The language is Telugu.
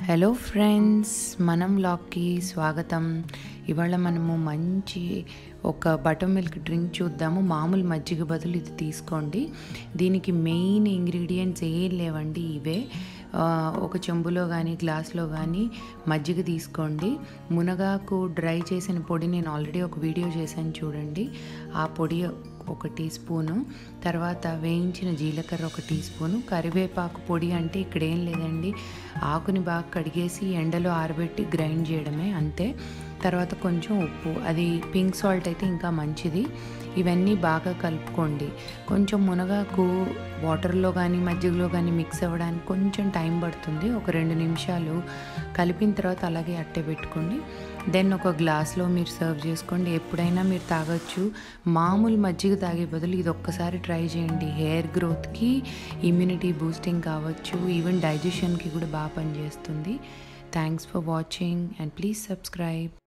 హలో ఫ్రెండ్స్, మనం వ్లాగ్‌కి స్వాగతం. ఇవాళ మనము మంచి ఒక బటర్ మిల్క్ డ్రింక్ చూద్దాము. మామూలు మజ్జిగ బదులు ఇది తీసుకోండి. దీనికి మెయిన్ ఇంగ్రీడియంట్స్ ఏం లేవండి, ఇవే. ఒక చెంబులో కానీ గ్లాస్లో కానీ మజ్జిగ తీసుకోండి. మునగాకు డ్రై చేసిన పొడి నేను ఆల్రెడీ ఒక వీడియో చేశాను, చూడండి. ఆ పొడి ఒక టీ స్పూను, తర్వాత వేయించిన జీలకర్ర ఒక టీ స్పూను, కరివేపాకు పొడి అంటే ఇక్కడ ఏం లేదండి, ఆకుని బాగా కడిగేసి ఎండలో ఆరబెట్టి గ్రైండ్ చేయడమే, అంతే. తర్వాత కొంచెం ఉప్పు, అది పింక్ సాల్ట్ అయితే ఇంకా మంచిది. ఇవన్నీ బాగా కలుపుకోండి. కొంచెం మునగాకు వాటర్లో కానీ మజ్జిగలో కానీ మిక్స్ అవ్వడానికి కొంచెం టైం పడుతుంది. ఒక 2 నిమిషాలు కలిపిన తర్వాత అలాగే అట్టే పెట్టుకోండి. దెన్ ఒక గ్లాస్లో మీరు సర్వ్ చేసుకోండి. ఎప్పుడైనా మీరు తాగొచ్చు. మామూలు మజ్జిగ తాగే బదులు ఇది ఒక్కసారి ట్రై చేయండి. హెయిర్ గ్రోత్కి, ఇమ్యూనిటీ బూస్టింగ్ కావచ్చు, ఈవెన్ డైజెషన్కి కూడా బాగా పనిచేస్తుంది. Thanks for watching and please subscribe.